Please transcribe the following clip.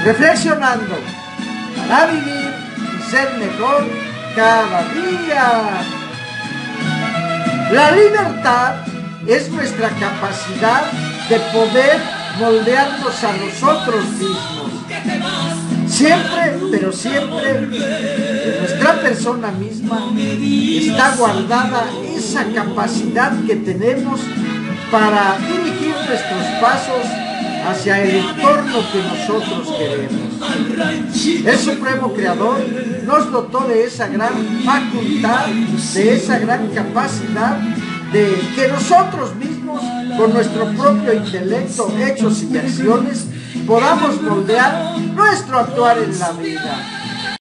reflexionando para vivir y ser mejor cada día. La libertad es nuestra capacidad de poder moldearnos a nosotros mismos. Siempre, pero siempre, en nuestra persona misma está guardada esa capacidad que tenemos para dirigir nuestros pasos hacia el entorno que nosotros queremos. El Supremo Creador nos dotó de esa gran facultad, de esa gran capacidad de que nosotros mismos, con nuestro propio intelecto, hechos y acciones, podamos moldear nuestro actuar en la vida.